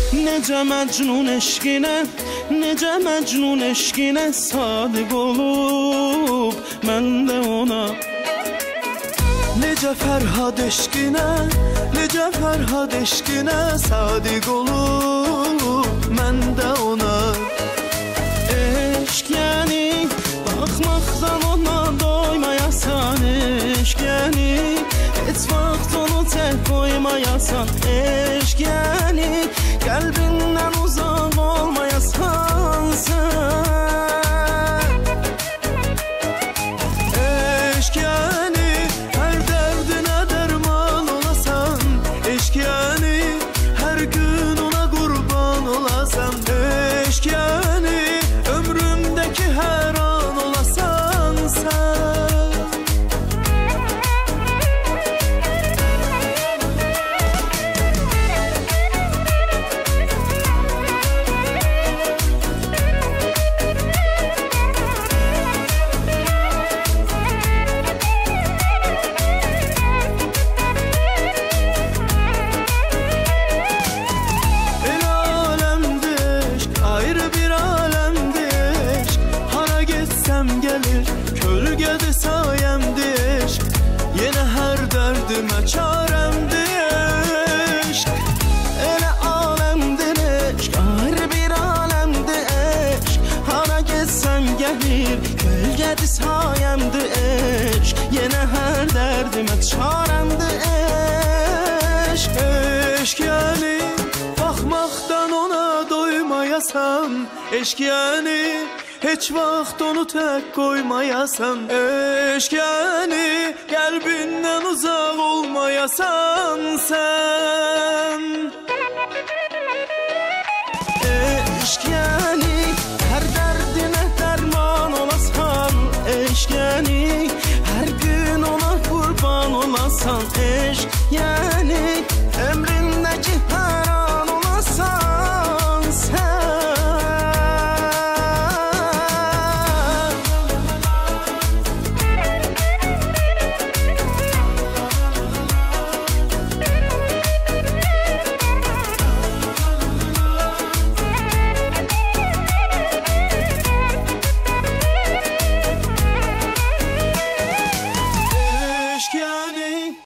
Necə məcnun eşqinə, necə məcnun eşqinə sadiq olub mən də ona. Necə Fərhad eşqinə, necə Fərhad eşqinə sadiq olub mən də ona. Eşq yəni baxmaqdan ona doymayasan, eşq yəni heç vaxt onu tək qoymayasan, eşq yəni qəlbindən uzaq olmayasan sən. Eşq yəni hər dərdinə dərman olasan, eşq yəni hər gün ona qurban olasan, eşq yəni ömrümdəki hər an olasan sən. Kölgədir sayəmdir eşq, yenə hər dərdimə çarəmdir eşq. Elə aləmdir eşq, ayrı bir aləmdir eşq, hara getsəm gəlir, kölgədir sayəmdir eşq, yenə hər dərdimə çarəmdir eşq. Eşq yəni baxmaqdan ona doymayasan, eşq yəni heç vaxt onu tək qoymayasan, eşq yəni qəlbindən uzaq olmayasan sən. Eşq yəni hər dərdinə dərman olasan, eşq yəni hər gün ona qurban olasan, eşq yəni ömrü